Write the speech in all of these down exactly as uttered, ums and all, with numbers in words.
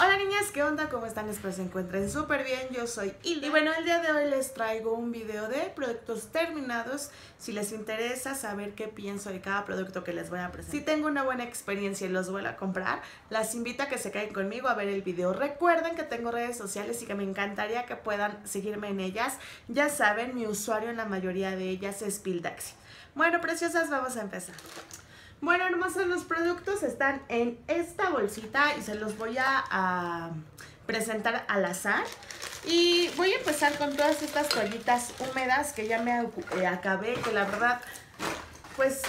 Hola niñas, ¿qué onda? ¿Cómo están? Espero se encuentren súper bien. Yo soy Hilda. Y bueno, el día de hoy les traigo un video de productos terminados. Si les interesa saber qué pienso de cada producto que les voy a presentar, si tengo una buena experiencia y los voy a comprar, las invito a que se queden conmigo a ver el video. Recuerden que tengo redes sociales y que me encantaría que puedan seguirme en ellas. Ya saben, mi usuario en la mayoría de ellas es Pildaxi. Bueno, preciosas, vamos a empezar. Bueno, hermosos, los productos están en esta bolsita y se los voy a, a presentar al azar. Y voy a empezar con todas estas toallitas húmedas que ya me eh, acabé, que la verdad, pues,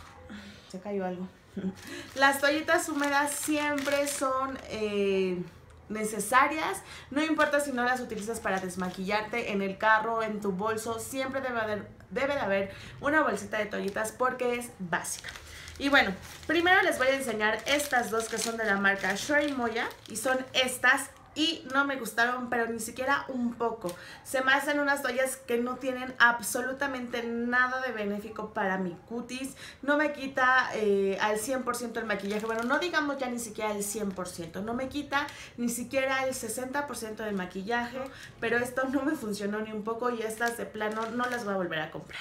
se cayó algo. Las toallitas húmedas siempre son eh, necesarias, no importa si no las utilizas para desmaquillarte, en el carro, en tu bolso, siempre debe haber, debe de haber una bolsita de toallitas porque es básica. Y bueno, primero les voy a enseñar estas dos que son de la marca Sherry Moya y son estas y no me gustaron, pero ni siquiera un poco. Se me hacen unas toallas que no tienen absolutamente nada de benéfico para mi cutis. No me quita eh, al cien por ciento el maquillaje. Bueno, no digamos ya ni siquiera el cien por ciento. No me quita ni siquiera el sesenta por ciento del maquillaje, pero esto no me funcionó ni un poco y estas de plano no las voy a volver a comprar.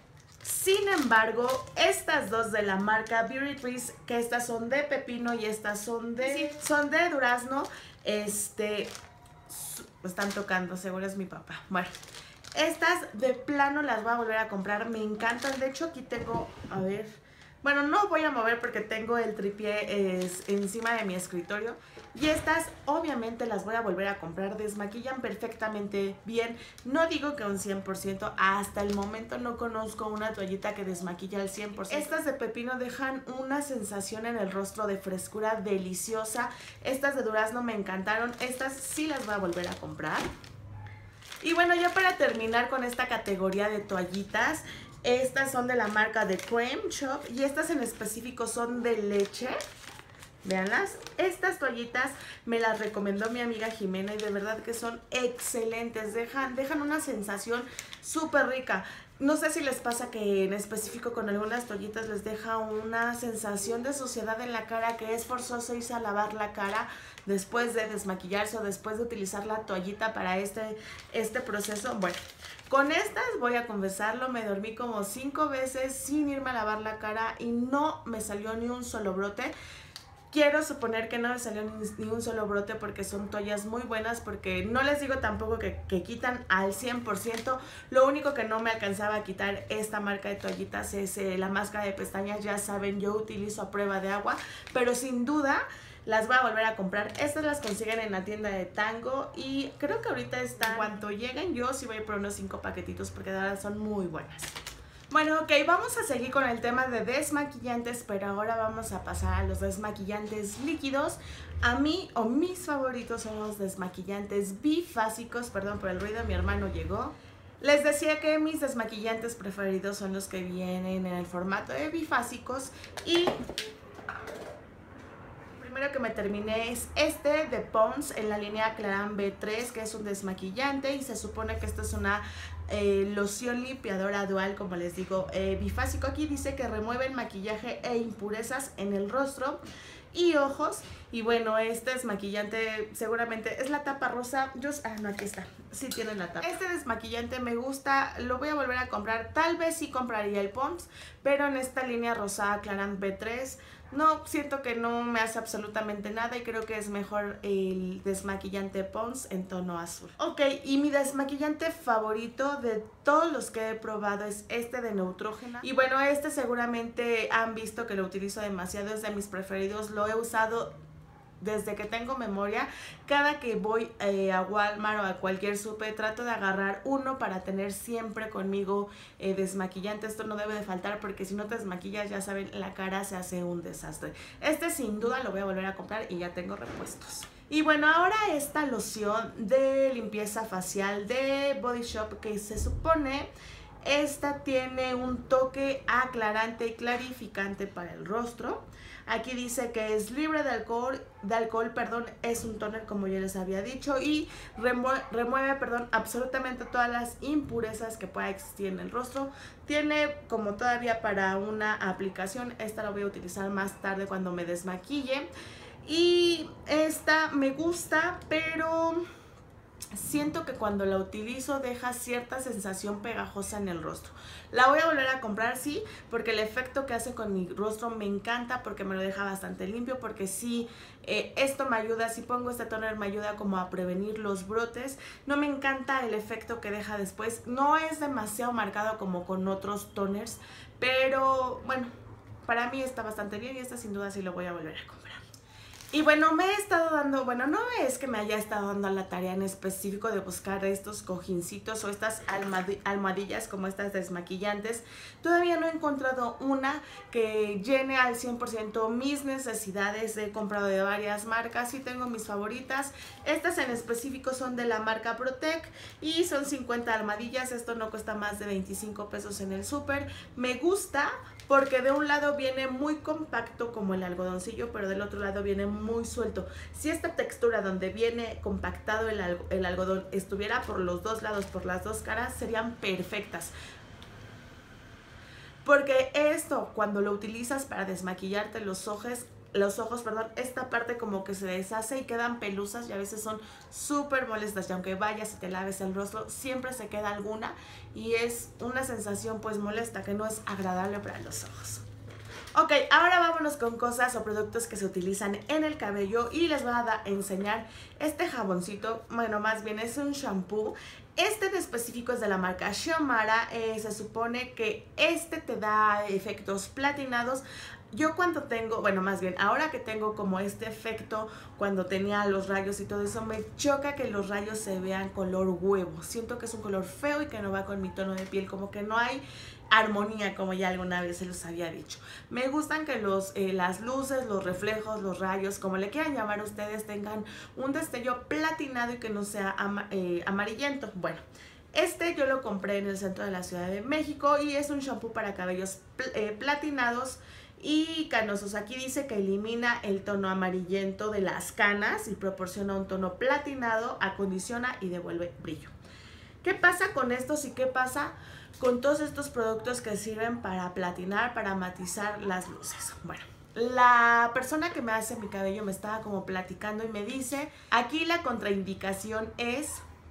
Sin embargo, estas dos de la marca Beauty Trees, que estas son de pepino y estas son de, sí, son de durazno, este, están tocando, seguro es mi papá. Bueno, estas de plano las voy a volver a comprar, me encantan. De hecho, aquí tengo, a ver, bueno, no voy a mover porque tengo el tripié es, encima de mi escritorio. Y estas obviamente las voy a volver a comprar, desmaquillan perfectamente bien. No digo que un cien por ciento, hasta el momento no conozco una toallita que desmaquilla al cien por ciento. Estas de pepino dejan una sensación en el rostro de frescura deliciosa. Estas de durazno me encantaron, estas sí las voy a volver a comprar. Y bueno, ya para terminar con esta categoría de toallitas, estas son de la marca de Creme Shop y estas en específico son de leche. Veanlas, estas toallitas me las recomendó mi amiga Jimena y de verdad que son excelentes, dejan, dejan una sensación súper rica. No sé si les pasa que en específico con algunas toallitas les deja una sensación de suciedad en la cara, que es forzoso irse a lavar la cara después de desmaquillarse o después de utilizar la toallita para este, este proceso. Bueno, con estas voy a confesarlo, me dormí como cinco veces sin irme a lavar la cara y no me salió ni un solo brote. Quiero suponer que no me salió ni, ni un solo brote porque son toallas muy buenas, porque no les digo tampoco que, que quitan al cien por ciento. Lo único que no me alcanzaba a quitar esta marca de toallitas es eh, la máscara de pestañas. Ya saben, yo utilizo a prueba de agua, pero sin duda las voy a volver a comprar. Estas las consiguen en la tienda de Tango y creo que ahorita están, en cuanto lleguen yo sí voy a ir por unos cinco paquetitos porque de verdad son muy buenas. Bueno, ok, vamos a seguir con el tema de desmaquillantes, pero ahora vamos a pasar a los desmaquillantes líquidos. A mí, o mis favoritos son los desmaquillantes bifásicos. Perdón por el ruido, mi hermano llegó. Les decía que mis desmaquillantes preferidos son los que vienen en el formato de bifásicos y primero que me terminé es este de Pond's en la línea Clarins B tres, que es un desmaquillante y se supone que esta es una eh, loción limpiadora dual, como les digo, eh, bifásico. Aquí dice que remueve el maquillaje e impurezas en el rostro y ojos. Y bueno, este desmaquillante seguramente es la tapa rosa. Yo, ah, no, aquí está. Sí tiene la tapa. Este desmaquillante me gusta, lo voy a volver a comprar. Tal vez sí compraría el Pond's, pero en esta línea rosada Clarins B tres no, siento que no me hace absolutamente nada y creo que es mejor el desmaquillante Pond's en tono azul. Ok, y mi desmaquillante favorito de todos los que he probado es este de Neutrogena. Y bueno, este seguramente han visto que lo utilizo demasiado, es de mis preferidos, lo he usado desde que tengo memoria. Cada que voy eh, a Walmart o a cualquier súper trato de agarrar uno para tener siempre conmigo eh, desmaquillante. Esto no debe de faltar porque si no te desmaquillas, ya saben, la cara se hace un desastre. Este sin duda lo voy a volver a comprar y ya tengo repuestos. Y bueno, ahora esta loción de limpieza facial de Body Shop, que se supone esta tiene un toque aclarante y clarificante para el rostro. Aquí dice que es libre de alcohol, de alcohol, perdón, es un toner como ya les había dicho y remueve, remueve, perdón, absolutamente todas las impurezas que pueda existir en el rostro. Tiene como todavía para una aplicación, esta la voy a utilizar más tarde cuando me desmaquille. Y esta me gusta, pero siento que cuando la utilizo deja cierta sensación pegajosa en el rostro. La voy a volver a comprar, sí, porque el efecto que hace con mi rostro me encanta, porque me lo deja bastante limpio, porque sí, eh, esto me ayuda, si pongo este toner me ayuda como a prevenir los brotes. No me encanta el efecto que deja después, no es demasiado marcado como con otros toners, pero bueno, para mí está bastante bien y esta sin duda sí lo voy a volver a comprar. Y bueno, me he estado dando, bueno, no es que me haya estado dando la tarea en específico de buscar estos cojincitos o estas almohadillas como estas desmaquillantes. Todavía no he encontrado una que llene al cien por ciento mis necesidades. He comprado de varias marcas y tengo mis favoritas. Estas en específico son de la marca Protec y son cincuenta almohadillas. Esto no cuesta más de veinticinco pesos en el súper. Me gusta porque de un lado viene muy compacto como el algodoncillo, pero del otro lado viene muy suelto. Si esta textura donde viene compactado el, alg el algodón estuviera por los dos lados, por las dos caras, serían perfectas. Porque esto, cuando lo utilizas para desmaquillarte los ojos, los ojos, perdón, esta parte como que se deshace y quedan pelusas y a veces son súper molestas. Y aunque vayas y te laves el rostro, siempre se queda alguna y es una sensación pues molesta que no es agradable para los ojos. Ok, ahora vámonos con cosas o productos que se utilizan en el cabello y les voy a da, enseñar este jaboncito, bueno, más bien es un shampoo. Este en específico es de la marca Xiomara, eh, se supone que este te da efectos platinados. Yo cuando tengo, bueno más bien ahora que tengo como este efecto cuando tenía los rayos y todo eso, me choca que los rayos se vean color huevo. Siento que es un color feo y que no va con mi tono de piel, como que no hay armonía, como ya alguna vez se los había dicho. Me gustan que los, eh, las luces, los reflejos, los rayos, como le quieran llamar ustedes, tengan un destello platinado y que no sea ama, eh, amarillento. Bueno, este yo lo compré en el centro de la Ciudad de México y es un shampoo para cabellos pl eh, platinados y canosos. Aquí dice que elimina el tono amarillento de las canas y proporciona un tono platinado, acondiciona y devuelve brillo. ¿Qué pasa con estos y qué pasa con todos estos productos que sirven para platinar, para matizar las luces? Bueno, la persona que me hace mi cabello me estaba como platicando y me dice, aquí la contraindicación es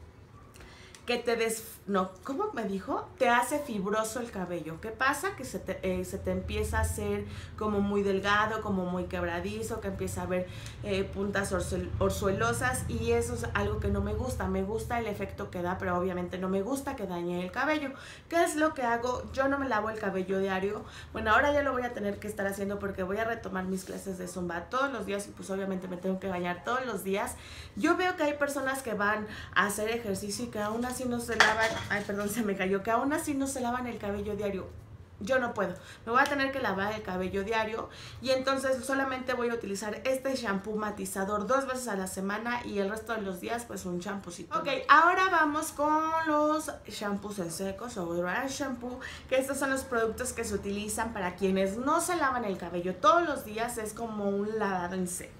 que te des... No, ¿cómo me dijo? Te hace fibroso el cabello. ¿Qué pasa? Que se te, eh, se te empieza a hacer como muy delgado, como muy quebradizo, que empieza a haber eh, puntas orzuelosas y eso es algo que no me gusta. Me gusta el efecto que da, pero obviamente no me gusta que dañe el cabello. ¿Qué es lo que hago? Yo no me lavo el cabello diario. Bueno, ahora ya lo voy a tener que estar haciendo porque voy a retomar mis clases de Zumba todos los días y pues obviamente me tengo que bañar todos los días. Yo veo que hay personas que van a hacer ejercicio y que aún así no se lavan, ay perdón se me cayó, que aún así no se lavan el cabello diario. Yo no puedo, me voy a tener que lavar el cabello diario y entonces solamente voy a utilizar este shampoo matizador dos veces a la semana y el resto de los días pues un champucito. Ok, ahora vamos con los shampoos en secos o dry shampoo, que estos son los productos que se utilizan para quienes no se lavan el cabello todos los días, es como un lavado en seco.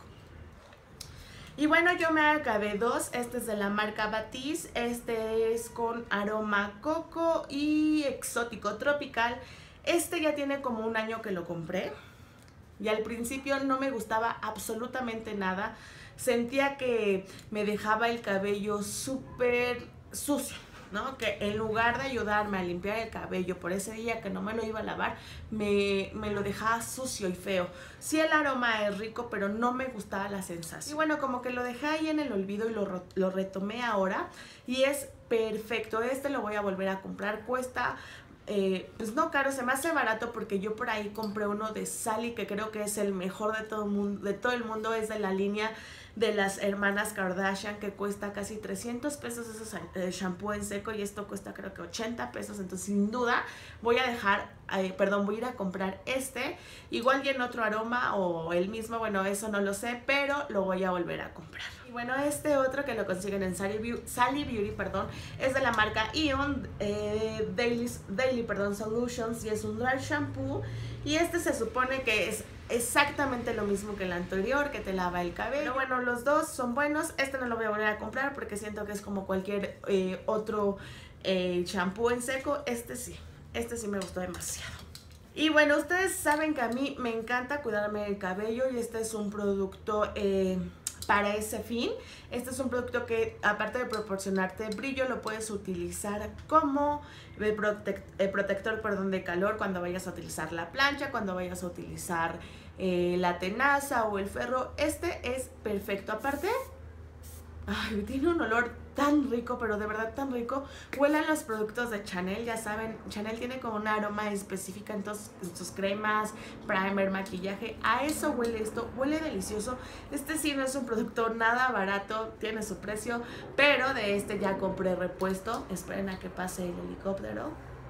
Y bueno, yo me acabé dos. Este es de la marca Batiz. Este es con aroma coco y exótico tropical. Este ya tiene como un año que lo compré. Y al principio no me gustaba absolutamente nada. Sentía que me dejaba el cabello súper sucio, ¿no? Que en lugar de ayudarme a limpiar el cabello por ese día que no me lo iba a lavar, me, me lo dejaba sucio y feo. Sí, el aroma es rico, pero no me gustaba la sensación. Y bueno, como que lo dejé ahí en el olvido y lo, lo retomé ahora y es perfecto. Este lo voy a volver a comprar, cuesta... Eh, pues no caro, se me hace barato porque yo por ahí compré uno de Sally que creo que es el mejor de todo, mundo, de todo el mundo, es de la línea de las hermanas Kardashian que cuesta casi trescientos pesos ese eh, shampoo en seco y esto cuesta creo que ochenta pesos, entonces sin duda voy a dejar, eh, perdón, voy a ir a comprar este, igual y en otro aroma o el mismo, bueno eso no lo sé, pero lo voy a volver a comprar. Bueno, este otro que lo consiguen en Sally Beauty, Sally Beauty perdón, es de la marca Ion eh, Daily, Daily perdón, Solutions y es un dry shampoo y este se supone que es exactamente lo mismo que el anterior, que te lava el cabello. Pero bueno, los dos son buenos. Este no lo voy a volver a comprar porque siento que es como cualquier eh, otro shampoo eh, en seco. Este sí, este sí me gustó demasiado. Y bueno, ustedes saben que a mí me encanta cuidarme el cabello y este es un producto eh, para ese fin. Este es un producto que, aparte de proporcionarte brillo, lo puedes utilizar como protect eh, protector perdón, de calor cuando vayas a utilizar la plancha, cuando vayas a utilizar eh, la tenaza o el ferro. Este es perfecto. Aparte, ay, tiene un olor tan rico, pero de verdad tan rico. Huelan los productos de Chanel, ya saben, Chanel tiene como un aroma específica en, tos, en sus cremas, primer, maquillaje. A eso huele esto, huele delicioso. Este sí no es un producto nada barato, tiene su precio, pero de este ya compré repuesto. Esperen a que pase el helicóptero.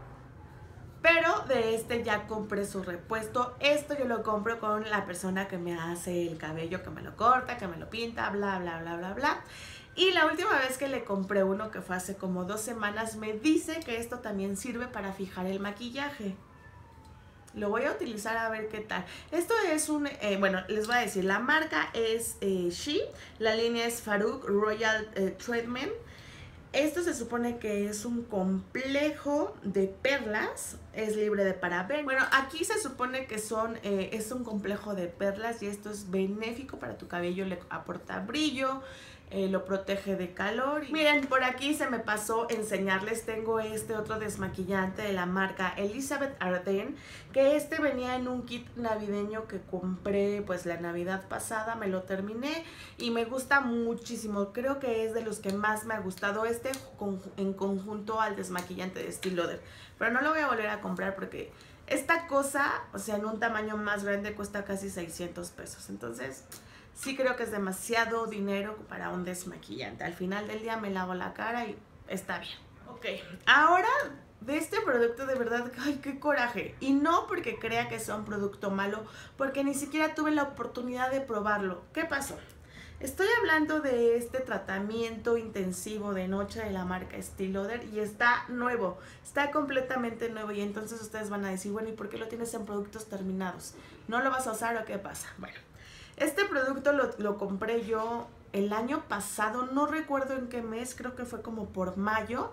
Pero de este ya compré su repuesto. Esto yo lo compro con la persona que me hace el cabello, que me lo corta, que me lo pinta, bla, bla, bla, bla, bla. Y la última vez que le compré uno, que fue hace como dos semanas, me dice que esto también sirve para fijar el maquillaje. Lo voy a utilizar a ver qué tal. Esto es un, eh, bueno, les voy a decir, la marca es eh, She, la línea es Farouk Royal eh, Treatment. Esto se supone que es un complejo de perlas, es libre de paraben. Bueno, aquí se supone que son, eh, es un complejo de perlas y esto es benéfico para tu cabello, le aporta brillo, eh, lo protege de calor. Y miren, por aquí se me pasó enseñarles, tengo este otro desmaquillante de la marca Elizabeth Arden, que este venía en un kit navideño que compré pues la Navidad pasada, me lo terminé y me gusta muchísimo, creo que es de los que más me ha gustado este en conjunto al desmaquillante de Estée Lauder, pero no lo voy a volver a comprar porque esta cosa, o sea, en un tamaño más grande cuesta casi seiscientos pesos, entonces sí creo que es demasiado dinero para un desmaquillante. Al final del día me lavo la cara y está bien. Ok, ahora de este producto de verdad, ay, qué coraje. Y no porque crea que sea un producto malo, porque ni siquiera tuve la oportunidad de probarlo. ¿Qué pasó? Estoy hablando de este tratamiento intensivo de noche de la marca Estée Lauder y está nuevo, está completamente nuevo y entonces ustedes van a decir, bueno, ¿y por qué lo tienes en productos terminados? ¿No lo vas a usar o qué pasa? Bueno, este producto lo, lo compré yo el año pasado, no recuerdo en qué mes, creo que fue como por mayo.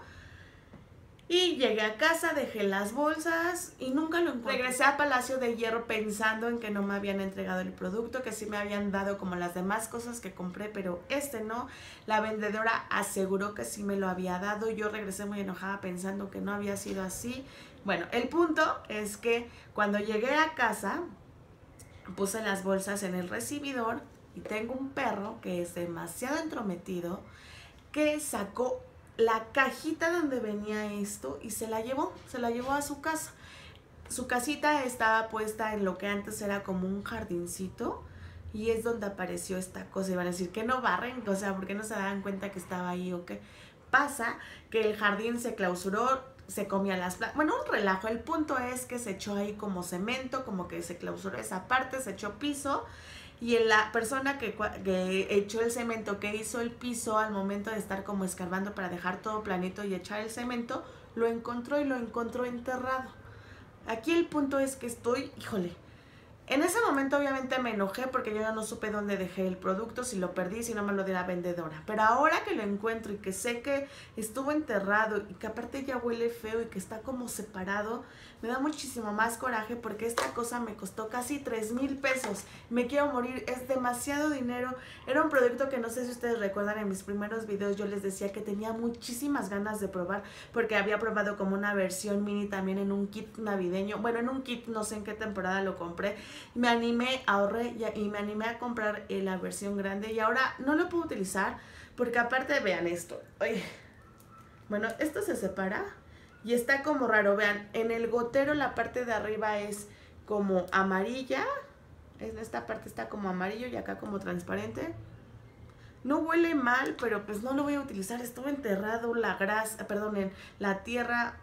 Y llegué a casa, dejé las bolsas y nunca lo encontré. Regresé a Palacio de Hierro pensando en que no me habían entregado el producto, que sí me habían dado como las demás cosas que compré, pero este no. La vendedora aseguró que sí me lo había dado. Yo regresé muy enojada pensando que no había sido así. Bueno, el punto es que cuando llegué a casa, puse las bolsas en el recibidor y tengo un perro que es demasiado entrometido que sacó la cajita donde venía esto y se la llevó, se la llevó a su casa. Su casita estaba puesta en lo que antes era como un jardincito y es donde apareció esta cosa. Y van a decir que no barren, o sea, porque no se dan cuenta que estaba ahí o qué. Pasa que el jardín se clausuró, se comía las plantas, bueno, un relajo. El punto es que se echó ahí como cemento, como que se clausuró esa parte, se echó piso. Y la persona que, que echó el cemento, que hizo el piso al momento de estar como escarbando para dejar todo planito y echar el cemento, lo encontró y lo encontró enterrado. Aquí el punto es que estoy, híjole, en ese momento obviamente me enojé porque yo ya no supe dónde dejé el producto, si lo perdí, si no me lo dio la vendedora. Pero ahora que lo encuentro y que sé que estuvo enterrado y que aparte ya huele feo y que está como separado, me da muchísimo más coraje porque esta cosa me costó casi tres mil pesos. Me quiero morir, es demasiado dinero. Era un producto que no sé si ustedes recuerdan, en mis primeros videos yo les decía que tenía muchísimas ganas de probar porque había probado como una versión mini también en un kit navideño. Bueno, en un kit, no sé en qué temporada lo compré. Me animé, ahorré y me animé a comprar la versión grande y ahora no lo puedo utilizar porque aparte vean esto. Oye, bueno, esto se separa y está como raro. Vean, en el gotero la parte de arriba es como amarilla. En esta parte está como amarillo y acá como transparente. No huele mal, pero pues no lo voy a utilizar. Estuvo enterrado la grasa, perdón, en la tierra.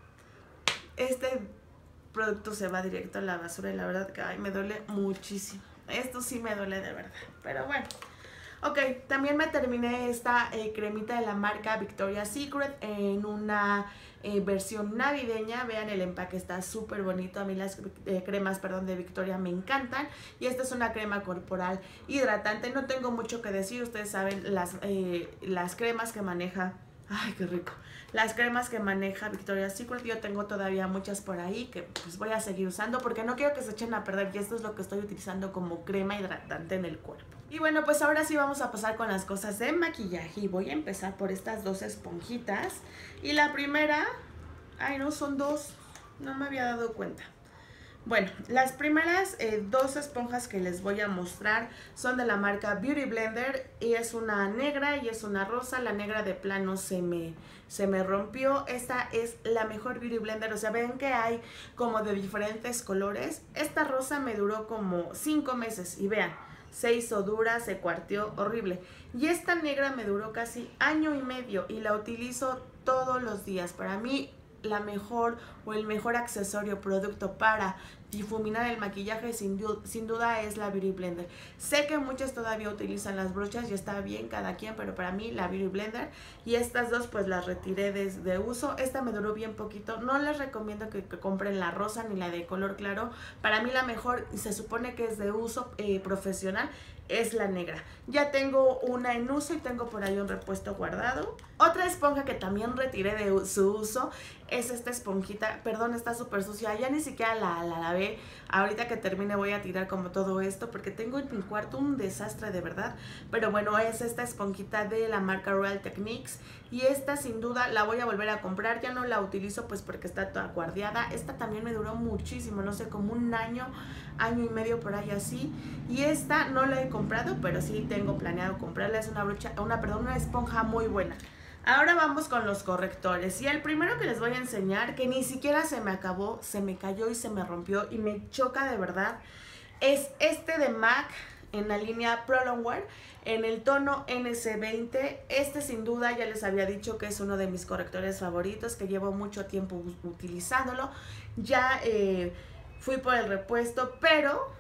Este producto se va directo a la basura y la verdad que ay, me duele muchísimo. Esto sí me duele de verdad, pero bueno. Ok, también me terminé esta eh, cremita de la marca Victoria's Secret en una eh, versión navideña. Vean, el empaque está súper bonito. A mí las eh, cremas, perdón, de Victoria me encantan. Y esta es una crema corporal hidratante. No tengo mucho que decir, ustedes saben las, eh, las cremas que maneja Ay, qué rico. Las cremas que maneja Victoria's Secret, yo tengo todavía muchas por ahí que pues voy a seguir usando porque no quiero que se echen a perder, y esto es lo que estoy utilizando como crema hidratante en el cuerpo. Y bueno, pues ahora sí vamos a pasar con las cosas de maquillaje y voy a empezar por estas dos esponjitas. Y la primera, ay no, son dos, no me había dado cuenta. Bueno, las primeras eh, dos esponjas que les voy a mostrar son de la marca Beauty Blender y es una negra y es una rosa. La negra de plano se me, se me rompió. Esta es la mejor Beauty Blender, o sea, ven que hay como de diferentes colores. Esta rosa me duró como cinco meses y vean, se hizo dura, se cuarteó, horrible. Y esta negra me duró casi año y medio y la utilizo todos los días. Para mí la mejor o el mejor accesorio, producto para difuminar el maquillaje sin, du sin duda es la Beauty Blender. Sé que muchas todavía utilizan las brochas y está bien cada quien, pero para mí la Beauty Blender, y estas dos pues las retiré desde uso. Esta me duró bien poquito, no les recomiendo que, que compren la rosa ni la de color claro. Para mí la mejor, y se supone que es de uso eh, profesional, es la negra. Ya tengo una en uso y tengo por ahí un repuesto guardado. Otra esponja que también retiré de su uso es esta esponjita, perdón, está súper sucia, ya ni siquiera la, la lavé. Ahorita que termine voy a tirar como todo esto porque tengo en mi cuarto un desastre de verdad. Pero bueno, es esta esponjita de la marca Real Techniques y esta sin duda la voy a volver a comprar. Ya no la utilizo pues porque está toda guardiada. Esta también me duró muchísimo, no sé, como un año, año y medio por ahí así. Y esta no la he comprado, pero sí tengo planeado comprarla. Es una brocha, una, perdón, una esponja muy buena. Ahora vamos con los correctores y el primero que les voy a enseñar, que ni siquiera se me acabó, se me cayó y se me rompió y me choca de verdad, es este de MAC en la línea Pro Longwear en el tono N C veinte. Este sin duda ya les había dicho que es uno de mis correctores favoritos, que llevo mucho tiempo utilizándolo. Ya eh, fui por el repuesto, pero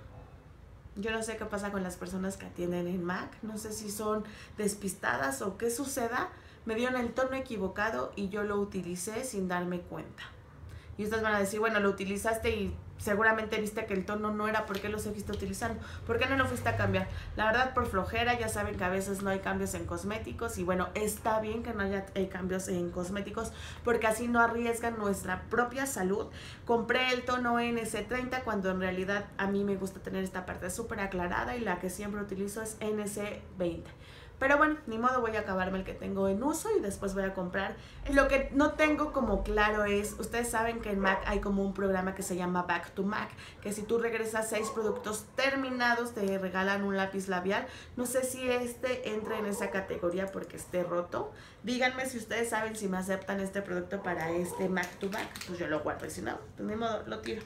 yo no sé qué pasa con las personas que atienden en MAC, no sé si son despistadas o qué suceda. Me dieron el tono equivocado y yo lo utilicé sin darme cuenta. Y ustedes van a decir, bueno, lo utilizaste y seguramente viste que el tono no era, ¿por qué lo seguiste utilizando? ¿Por qué no lo fuiste a cambiar? La verdad, por flojera. Ya saben que a veces no hay cambios en cosméticos y bueno, está bien que no haya eh, cambios en cosméticos porque así no arriesgan nuestra propia salud. Compré el tono N C treinta cuando en realidad a mí me gusta tener esta parte súper aclarada y la que siempre utilizo es N C veinte. Pero bueno, ni modo, voy a acabarme el que tengo en uso y después voy a comprar. Lo que no tengo como claro es, ustedes saben que en MAC hay como un programa que se llama Back to MAC, que si tú regresas seis productos terminados te regalan un lápiz labial. No sé si este entra en esa categoría porque esté roto. Díganme si ustedes saben si me aceptan este producto para este Back to MAC. Pues yo lo guardo y si no, pues ni modo, lo tiro.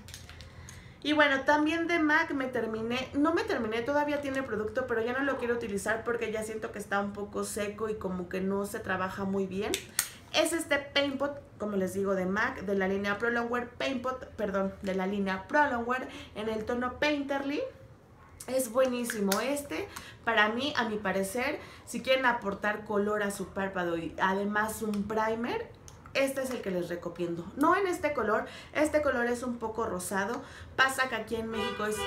Y bueno, también de MAC me terminé, no me terminé, todavía tiene producto, pero ya no lo quiero utilizar porque ya siento que está un poco seco y como que no se trabaja muy bien. Es este Paint Pot, como les digo, de MAC, de la línea Pro Longwear, Paint Pot, perdón, de la línea Pro Longwear en el tono Painterly. Es buenísimo este, para mí, a mi parecer, si quieren aportar color a su párpado y además un primer, este es el que les recomiendo. No en este color, este color es un poco rosado. Pasa que aquí en México es...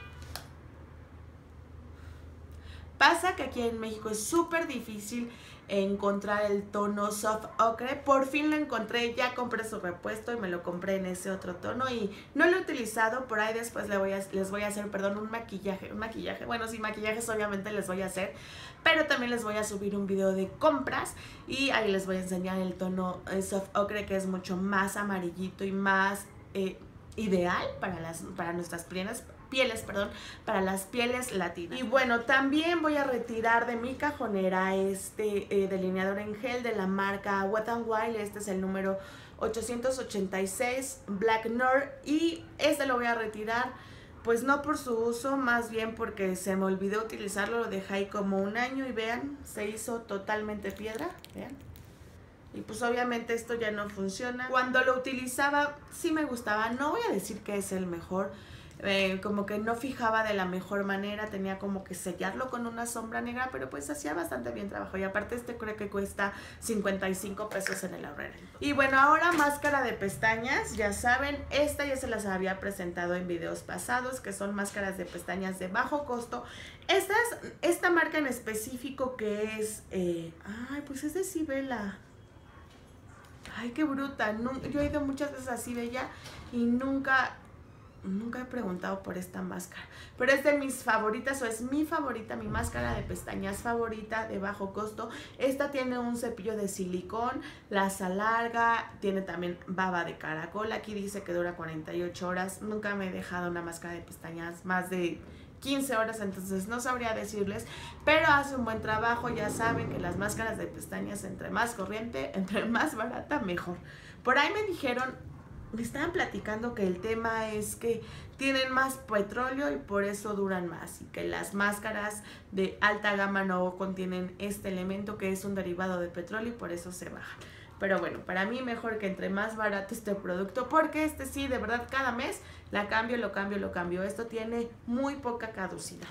Pasa que aquí en México es súper difícil encontrar el tono soft ocre. Por fin lo encontré, ya compré su repuesto y me lo compré en ese otro tono y no lo he utilizado. Por ahí después les voy a, les voy a hacer, perdón, un maquillaje, un maquillaje, bueno, sí, maquillajes obviamente les voy a hacer, pero también les voy a subir un video de compras y ahí les voy a enseñar el tono soft ocre, que es mucho más amarillito y más eh, ideal para, las, para nuestras pieles, pieles, perdón, para las pieles latinas. Y bueno, también voy a retirar de mi cajonera este eh, delineador en gel de la marca Wet n Wild. Este es el número ochocientos ochenta y seis Black Nord y este lo voy a retirar pues no por su uso, más bien porque se me olvidó utilizarlo. Lo dejé ahí como un año y vean, se hizo totalmente piedra, vean. Y pues obviamente esto ya no funciona. Cuando lo utilizaba sí me gustaba, no voy a decir que es el mejor, eh, como que no fijaba de la mejor manera, tenía como que sellarlo con una sombra negra, pero pues hacía bastante bien trabajo. Y aparte este creo que cuesta cincuenta y cinco pesos en el Aurrera. Y bueno, ahora máscara de pestañas, ya saben, esta ya se las había presentado en videos pasados, que son máscaras de pestañas de bajo costo. Esta, es, esta marca en específico que es, eh, ay pues es de Sibela. Ay, qué bruta. Yo he ido muchas veces así de ella y nunca, nunca he preguntado por esta máscara. Pero es de mis favoritas, o es mi favorita, mi máscara de pestañas favorita de bajo costo. Esta tiene un cepillo de silicón, laza larga, tiene también baba de caracol. Aquí dice que dura cuarenta y ocho horas. Nunca me he dejado una máscara de pestañas más de quince horas, entonces no sabría decirles, pero hace un buen trabajo. Ya saben que las máscaras de pestañas, entre más corriente, entre más barata, mejor. Por ahí me dijeron, me estaban platicando que el tema es que tienen más petróleo y por eso duran más, y que las máscaras de alta gama no contienen este elemento que es un derivado de petróleo y por eso se bajan. Pero bueno, para mí mejor que entre más barato este producto, porque este sí, de verdad, cada mes la cambio, lo cambio, lo cambio. Esto tiene muy poca caducidad.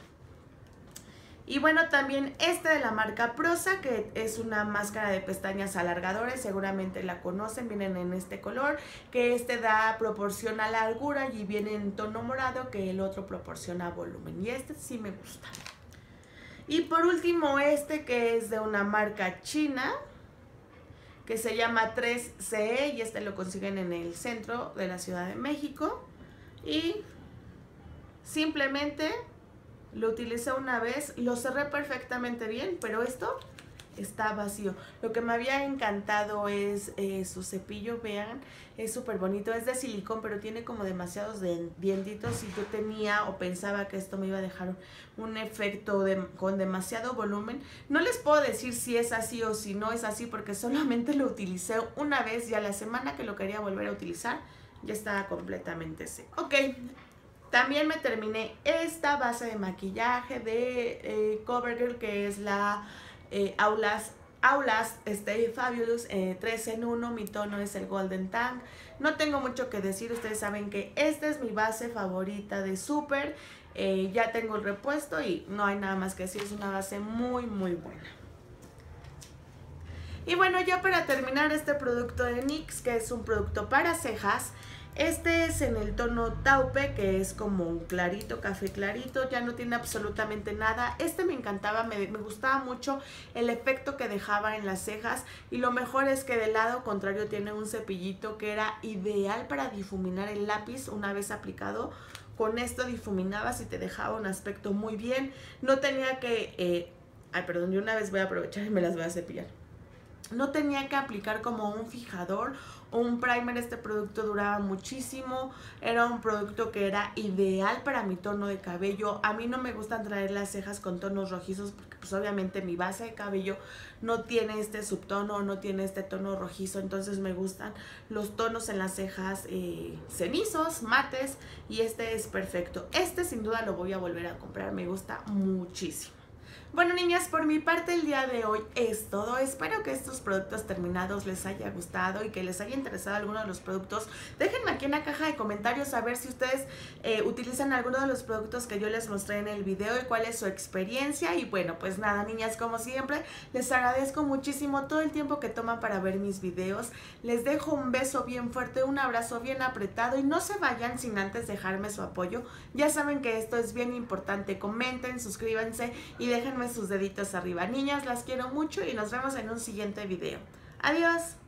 Y bueno, también este de la marca Prosa, que es una máscara de pestañas alargadores, seguramente la conocen, vienen en este color, que este da, proporciona largura y viene en tono morado, que el otro proporciona volumen, y este sí me gusta. Y por último este, que es de una marca china, que se llama tres C E, y este lo consiguen en el centro de la Ciudad de México, y simplemente lo utilicé una vez, lo cerré perfectamente bien, pero esto está vacío. Lo que me había encantado es eh, su cepillo, vean, es súper bonito, es de silicón, pero tiene como demasiados de, dientitos, y yo tenía o pensaba que esto me iba a dejar un efecto de, con demasiado volumen. No les puedo decir si es así o si no es así, porque solamente lo utilicé una vez, y a la semana que lo quería volver a utilizar ya estaba completamente seco. Ok. También me terminé esta base de maquillaje de eh, CoverGirl, que es la eh, Aulas, Aulas Stay Fabulous eh, tres en uno. Mi tono es el Golden Tang. No tengo mucho que decir, ustedes saben que esta es mi base favorita de Super. Eh, ya tengo el repuesto y no hay nada más que decir, es una base muy muy buena. Y bueno, ya para terminar, este producto de NYX, que es un producto para cejas. Este es en el tono taupe, que es como un clarito, café clarito, ya no tiene absolutamente nada. Este me encantaba, me, me gustaba mucho el efecto que dejaba en las cejas, y lo mejor es que del lado contrario tiene un cepillito que era ideal para difuminar el lápiz una vez aplicado. Con esto difuminabas y te dejaba un aspecto muy bien. No tenía que... Eh, ay, perdón, yo una vez voy a aprovechar y me las voy a cepillar. No tenía que aplicar como un fijador o un primer. Este producto duraba muchísimo. Era un producto que era ideal para mi tono de cabello. A mí no me gustan traer las cejas con tonos rojizos, porque pues obviamente mi base de cabello no tiene este subtono, no tiene este tono rojizo. Entonces me gustan los tonos en las cejas eh, cenizos, mates, y este es perfecto. Este sin duda lo voy a volver a comprar, me gusta muchísimo. Bueno, niñas, por mi parte el día de hoy es todo. Espero que estos productos terminados les haya gustado y que les haya interesado alguno de los productos. Déjenme aquí en la caja de comentarios a ver si ustedes eh, utilizan alguno de los productos que yo les mostré en el video y cuál es su experiencia. Y bueno, pues nada, niñas, como siempre, les agradezco muchísimo todo el tiempo que toman para ver mis videos. Les dejo un beso bien fuerte, un abrazo bien apretado, y no se vayan sin antes dejarme su apoyo. Ya saben que esto es bien importante. Comenten, suscríbanse y déjenme sus deditos arriba. Niñas, las quiero mucho y nos vemos en un siguiente video. Adiós.